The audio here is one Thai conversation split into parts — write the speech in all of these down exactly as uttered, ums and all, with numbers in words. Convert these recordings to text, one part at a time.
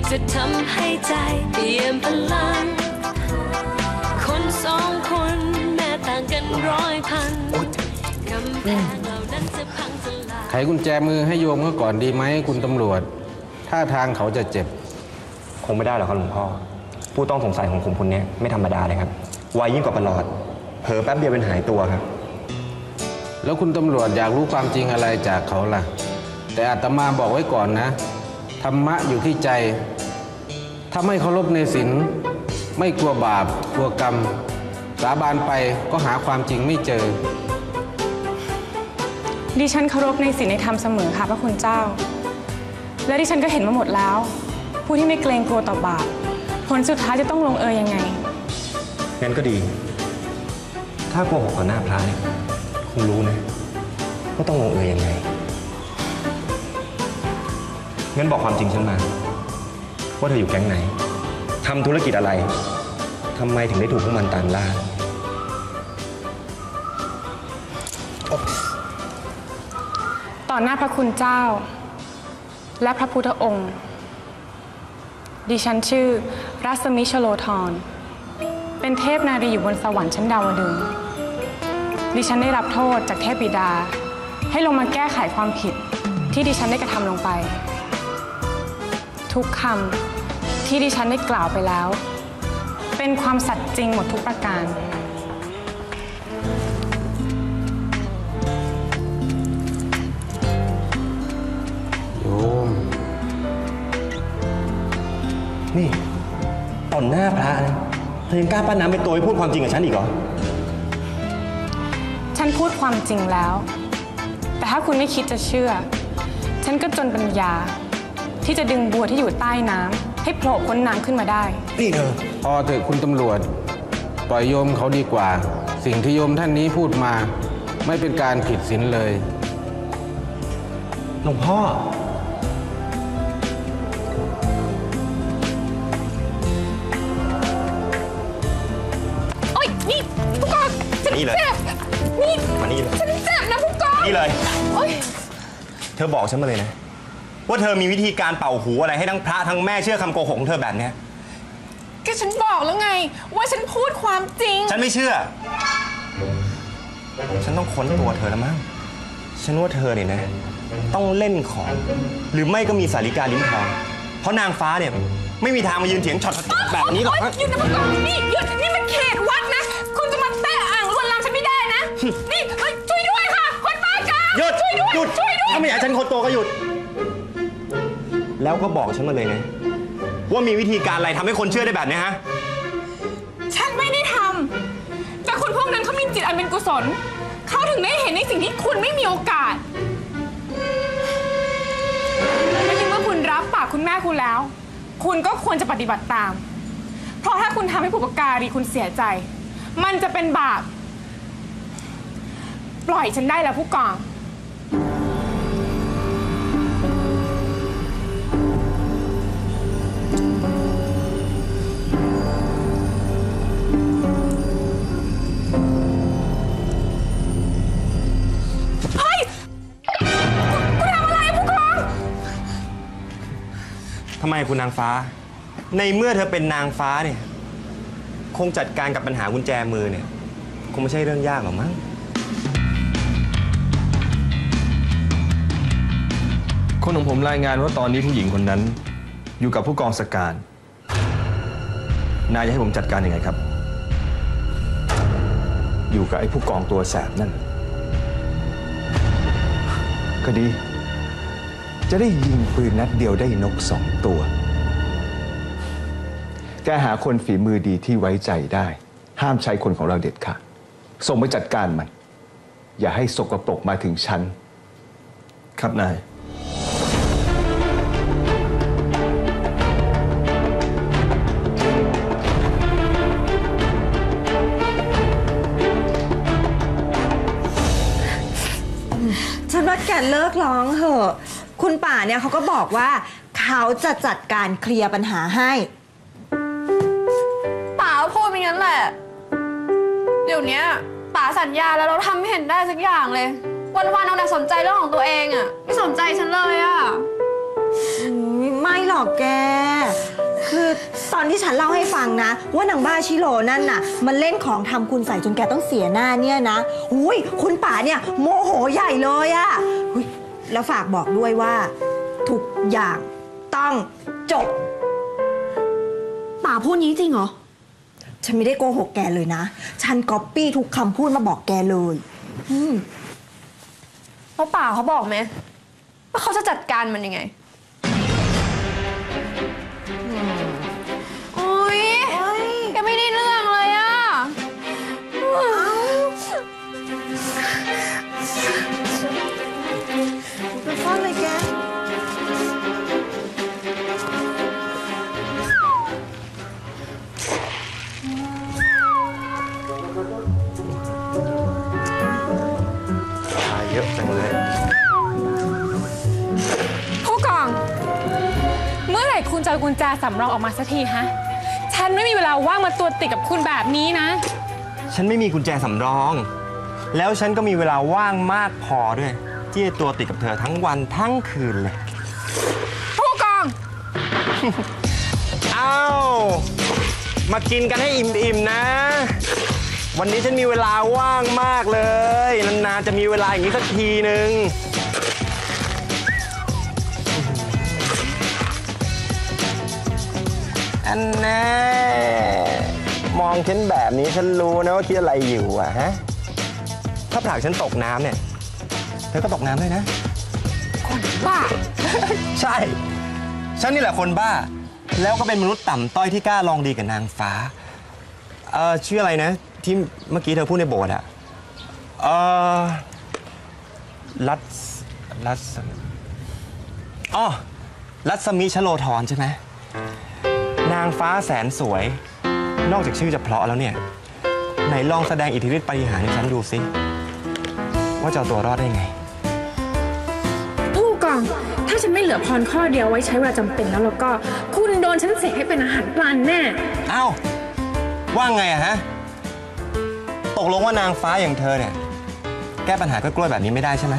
จะทำให้ใจเปลี่ยนพลังคนสองคนแม้ต่างกันร้อยพันกำแพงเหล่านั้นจะพังทลายไขกุญแจมือให้โยมเขาก่อนดีไหมคุณตำรวจท่าทางเขาจะเจ็บคงไม่ได้หรอกครับหลวงพ่อผู้ต้องสงสัยของผมคนนี้ไม่ธรรมดาเลยครับไวยิ่งกว่าประหลอดเผลอแป๊บเดียวเป็นหายตัวครับแล้วคุณตำรวจอยากรู้ความจริงอะไรจากเขาล่ะแต่อาตมาบอกไว้ก่อนนะธรรมะอยู่ที่ใจถ้าไม่เคารพในศีลไม่กลัวบาปกลัวกรรมสาบานไปก็หาความจริงไม่เจอดิฉันเคารพในศีลในธรรมเสมอค่ะพระคุณเจ้าและดิฉันก็เห็นมาหมดแล้วผู้ที่ไม่เกรงกลัวต่อบาปผลสุดท้ายจะต้องลงเอยยังไงงั้นก็ดีถ้าโกหกต่อหน้าพระเนี่ยคงรู้นะว่าต้องลงเอยยังไงงั้นบอกความจริงฉันมาว่าเธออยู่แก๊งไหนทำธุรกิจอะไรทำไมถึงได้ถูกพวกมันตามล่าต่อหน้าพระคุณเจ้าและพระพุทธองค์ดิฉันชื่อรัศมิชโลธรเป็นเทพนารีอยู่บนสวรรค์ชั้นดาวดึงส์ดิฉันได้รับโทษจากเทพบิดาให้ลงมาแก้ไขความผิดที่ดิฉันได้กระทำลงไปทุกคำที่ดิฉันได้กล่าวไปแล้วเป็นความสัตย์จริงหมดทุกประการโยมนี่ต่อหน้าพระนะเธอยังกล้าปั้นน้ำเป็นตัวให้พูดความจริงกับฉันอีกเหรอฉันพูดความจริงแล้วแต่ถ้าคุณไม่คิดจะเชื่อฉันก็จนปัญญาที่จะดึงบัวที่อยู่ใต้น้ำให้โผล่พ้นน้ำขึ้นมาได้นี่เธอพอเถอะคุณตำรวจปล่อยโยมเขาดีกว่าสิ่งที่โยมท่านนี้พูดมาไม่เป็นการผิดศีลเลยหลวงพ่อโอ๊ยนี่ผู้กองฉันเจ็บนี่มานี่เลยฉันเจ็บนะผู้กองนี่เลยโอ๊ยเธอบอกฉันมาเลยนะว่าเธอมีวิธีการเป่าหูอะไรให้ทั้งพระทั้งแม่เชื่อคำโกหกของเธอแบบนี้ก็ฉันบอกแล้วไงว่าฉันพูดความจริงฉันไม่เชื่อฉันต้องค้นตัวเธอแล้วมั้งฉันว่าเธอเนี่ยนะต้องเล่นของหรือไม่ก็มีสาริกาลิ้นทองเพราะนางฟ้าเนี่ยไม่มีทางมายืนเถียงช็อตแบบนี้หรอกหยุดนะผู้กองนี่หยุดนี่มันเขตวัดนะคุณจะมาแตะอ่างลวนลามฉันไม่ได้นะนี่ช่วยด้วยค่ะคนบ้ากาหยุดช่วยด้วยหยุดช่วยด้วยถ้าไม่อยากฉันคนตัวก็หยุดแล้วก็บอกฉันมาเลยนะว่ามีวิธีการอะไรทำให้คนเชื่อได้แบบนี้ฮะฉันไม่ได้ทำแต่คนพวกนั้นเขามีจิตอันเป็นกุศลเขาถึงได้เห็นในสิ่งที่คุณไม่มีโอกาสและยิ่งเมื่อคุณรับปากคุณแม่คุณแล้วคุณก็ควรจะปฏิบัติตามเพราะถ้าคุณทำให้ผู้ปกการีคุณเสียใจมันจะเป็นบาปปล่อยฉันได้แล้วผู้กองทำไมคุณนางฟ้าในเมื่อเธอเป็นนางฟ้าเนี่ยคงจัดการกับปัญหากุญแจมือเนี่ยคงไม่ใช่เรื่องยากหรอกมั้งคนของผมรายงานว่าตอนนี้ผู้หญิงคนนั้นอยู่กับผู้กองสการนายจะให้ผมจัดการยังไงครับอยู่กับไอ้ผู้กองตัวแสบนั่นก็ดีจะได้ยิงปืนนัดเดียวได้นกสองตัวแกหาคนฝีมือดีที่ไว้ใจได้ห้ามใช้คนของเราเด็ดขาดส่งไปจัดการมันอย่าให้สกปรกมาถึงฉันครับนายฉันว่าแกเลิกร้องเถอะคุณป่าเนี่ยเขาก็บอกว่าเขาจะจัดการเคลียร์ปัญหาให้ป่าพูดเป็นงั้นแหละเดี๋ยวนี้ป่าสัญญาแล้วเราทำไม่เห็นได้สักอย่างเลยวันๆเอาแต่สนใจเรื่องของตัวเองอะไม่สนใจฉันเลยอะไม่หรอกแกอนที่ฉันเล่าให้ฟังนะว่านางบ้าชิโร่นั่นน่ะมันเล่นของทำคุณใส่จนแกต้องเสียหน้าเนี่ยนะอุ้ยคุณป๋าเนี่ยโมโหใหญ่เลยอะอุ๊ยแล้วฝากบอกด้วยว่าทุกอย่างต้องจบป๋าพูดงี้จริงเหรอฉันไม่ได้โกหกแกเลยนะ ฉันก๊อปปี้ทุกคำพูดมาบอกแกเลยอืมแล้วป๋าเขาบอกไหมว่าเขาจะจัดการมันยังไงโอ๊ยแกไม่ได้เรื่องเลยอะไปซ่อนเลยแกเยอะจังเลยผู้กอง เมื่อไหร่คุณจะเอากุญแจสำรองออกมาสักทีฮะ ฉันไม่มีเวลาว่างมาตัวติดกับคุณแบบนี้นะฉันไม่มีกุญแจสำรอง แล้วฉันก็มีเวลาว่างมากพอด้วย ที่จะตัวติดกับเธอทั้งวันทั้งคืนเลยผู้กองเอามากินกันให้อิ่มๆนะ วันนี้ฉันมีเวลาว่างมากเลยนานๆจะมีเวลาอย่างนี้สักทีหนึ่งอันแน่มองฉันแบบนี้ฉันรู้นะว่าคิดอะไรอยู่อะฮะถ้าผลักฉันตกน้ำเนี่ยเธอก็ตกน้ำด้วยนะบ้าใช่ ฉันนี่แหละคนบ้า แล้วก็เป็นมนุษย์ต่ำต้อยที่กล้าลองดีกับนางฟ้า เอ่อชื่ออะไรนะ ที่เมื่อกี้เธอพูดในโบสถ์อะเอ่อรัศรัศอ๋อรัศมีชโลธรใช่ไหมนางฟ้าแสนสวย นอกจากชื่อจะเพราะแล้วเนี่ย ไหนลองแสดงอิทธิฤทธิปาฏิหาริย์ให้ฉันดูสิว่าจะเอาตัวรอดได้ไงผู้กอง ถ้าฉันไม่เหลือพรข้อเดียวไว้ใช้เวลาจำเป็นแล้วแล้วก็ คุณโดนฉันเสกให้เป็นอาหารปลาแน่เอ้า ว่าไงอะฮะ ตกลงว่านางฟ้าอย่างเธอเนี่ย แก้ปัญหากล้วยๆแบบนี้ไม่ได้ใช่ไหม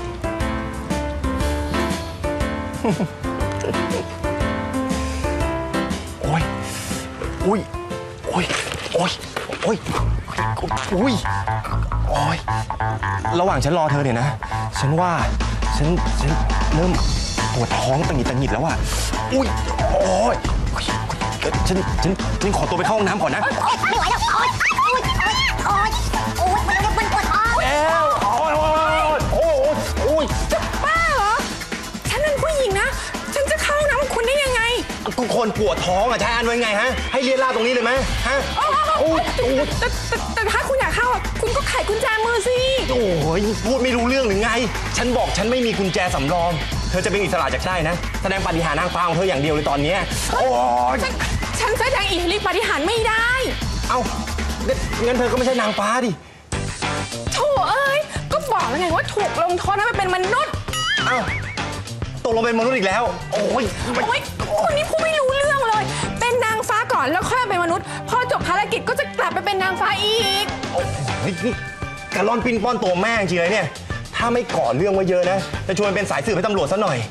โอ้ยอุ้ยโอ้ยโอ้ยโอ้ยอุ้ยโอ้ยระหว่างฉันรอเธอเนี่ยนะ ฉันว่า ฉัน ฉันเริ่มปวดท้องตังหงิดตังหงิดแล้วอ่ะ อุ้ยโอ้ยฉัน ฉัน ฉันขอตัวไปเข้าห้องน้ำก่อนนะไม่ไหวแล้วโอ๊ยโอ๊ยโอ๊ยโอ๊ยมันมันปวดท้องเอ้วโอ้ยโอ้ยโอ้ยโอ้ยจะบ้าเหรอ ฉันเป็นผู้หญิงนะ ฉันจะเข้าน้ำกับคุณได้ยังไงทุกคนปวดท้องอ่ะใช้อันไว้ไงฮะ ให้เลียราดตรงนี้เลยไหมฮะ โอ้ยโอ้ยแต่แต่แต่ถ้าคุณอยากเข้าอ่ะคุณก็ไขกุญแจมือสิโอ้ยพูดไม่รู้เรื่องหรือไง ฉันบอกฉันไม่มีกุญแจสำรอง เธอจะเป็นอิสระจากได้นะ แสดงปาฏิหาริย์นางฟ้าของเธออย่างเดียวเลยตอนนี้ โอ้ยฉันฉันแสดงอิทธิฤทธิปาฏิหาริย์ไม่ได้เอ้างั้นเธอก็ไม่ใช่นางฟ้าดิโถเอ้ย ก็บอกแล้วไงว่าถูกลงโทษให้มันเป็นมนุษย์เอ้าตกลงเป็นมนุษย์อีกแล้ว โอ้ยโอ๊ยคนนี้พูดไม่รู้เรื่องเลย เป็นนางฟ้าก่อนแล้วค่อยเป็นมนุษย์ พอจบภารกิจก็จะกลับไปเป็นนางฟ้าอีกโอ้ยนี่กะล่อนปิ้นป้อนตัวแม่จริงเลยเนี่ย ถ้าไม่ก่อเรื่องไว้เยอะนะ จะชวนเป็นสายสืบให้ตำรวจซะหน่อย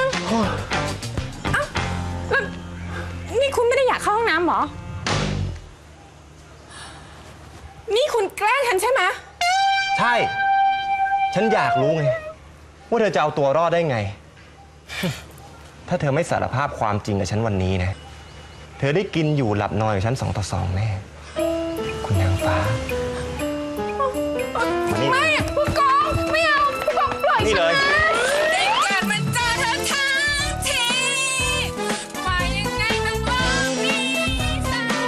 แล้วนี่คุณไม่ได้อยากเข้าห้องน้ำเหรอ นี่คุณแกล้งฉันใช่ไหมใช่ ฉันอยากรู้ไง ว่าเธอจะเอาตัวรอดได้ไง ถ้าเธอไม่สารภาพความจริงกับฉันวันนี้นะ เธอได้กินอยู่หลับนอนกับฉันสองต่อสองแน่ คุณนางฟ้า มานี่ไม่อะผู้กองไม่เอาผู้กองปล่อยนี่ฉันเลยนะได้เกิดมันเจอเธอทั้งทีไปยังไงต้องลองมีสัก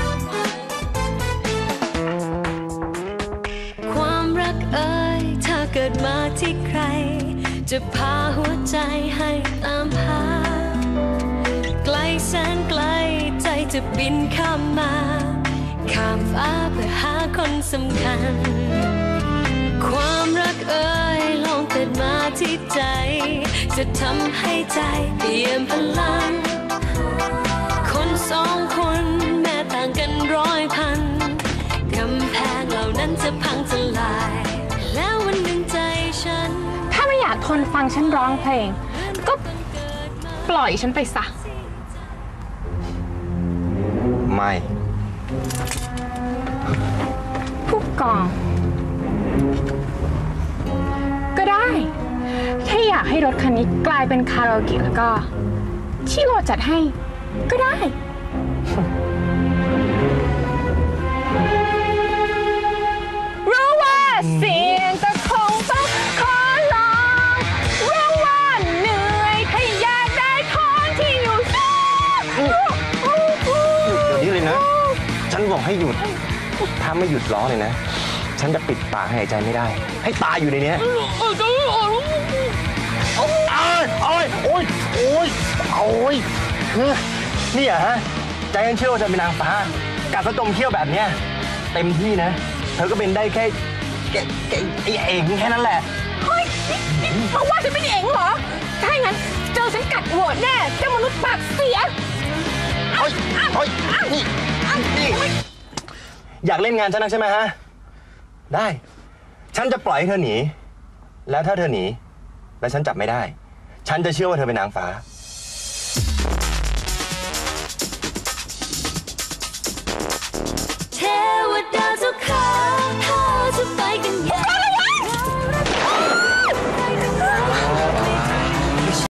ความรักเอ่ยถ้าเกิดมาที่ใคร จะพาหัวใจให้ตามหา ไกลแสนไกลใจจะบินข้ามมา ข้ามฟ้าเพื่อหาคนสำคัญ ความรักเอ่ยลองเกิดมาที่ใจ จะทำให้ใจเปี่ยมพลัง คนสองคนแม้ต่างกันร้อยพัน กำแพงเหล่านั้นจะพังทลาย แล้ววันหนึ่งใจฉันถ้าไม่อยากทนฟังฉันร้องเพลง ก็ปล่อยฉันไปซะไมผู้กอง ก็ได้ ถ้าอยากให้รถคันนี้กลายเป็นคาราโอเกะแล้วก็ ชิโร่จัดให้ ก็ได้ รู้ว่าเสียงแต่คงต้องขอลองรู้ว่าเหนื่อยถ้าอยากได้ของที่อยู่สูงหยุดเดี๋ยวนี้เลยนะ ฉันบอกให้หยุด ถ้าไม่หยุดร้องเลยนะ ฉันจะปิดปากให้หายใจไม่ได้ ให้ตายอยู่ในนี้โอ้ยโอ้ยโอ้ยโอ้ยโอ้ยนี่อะฮะ ใจฉันเชื่อว่าจะเป็นนางฟ้ากัดสะจมเขี้ยวแบบเนี้ยเต็มที่นะ เธอก็เป็นได้แค่แค่แค่ไอ้เองแค่นั้นแหละเฮ้ยนี่นี่มาว่าฉันเป็นเอ๋งเหรอ ถ้าอย่างนั้นเจอฉันกัดหัวแน่เจ้ามนุษย์ปากเสียโอ้ยโอ้ยนี่นี่อยากเล่นงานฉันนักใช่ไหมฮะ ได้ ฉันจะปล่อยให้เธอหนี แล้วถ้าเธอหนี แล้วฉันจับไม่ได้ ฉันจะเชื่อว่าเธอเป็นนางฟ้าเท